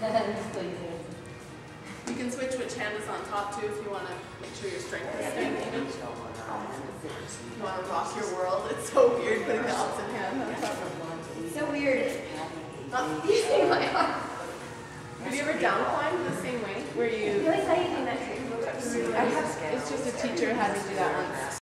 You can switch which hand is on top too if you want to make sure your strength is staying even. You want to rock your world. It's so weird putting the opposite hand on top. So weird. Not using my arm. Have you ever down climbed the same way? Where you... I really thought you did that trick. It's just a teacher had me do that once.